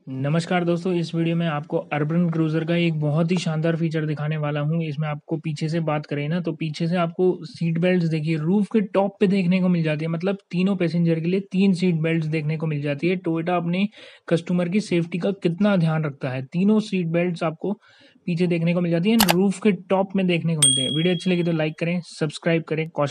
नमस्कार दोस्तों, इस वीडियो में आपको अर्बन क्रूज़र का एक बहुत ही शानदार फीचर दिखाने वाला हूँ। इसमें आपको पीछे से बात करें ना तो पीछे से आपको सीट बेल्ट्स देखिए रूफ़ के टॉप पे देखने को मिल जाती है। मतलब तीनों पैसेंजर के लिए 3 सीट बेल्ट्स देखने को मिल जाती है। टोयोटा अपने कस्टमर की सेफ्टी का कितना ध्यान रखता है। तीनों सीट बेल्ट्स आपको पीछे देखने को मिल जाती है, रूफ़ के टॉप में देखने को मिलते हैं। वीडियो अच्छी लगी तो लाइक करें, सब्सक्राइब करें।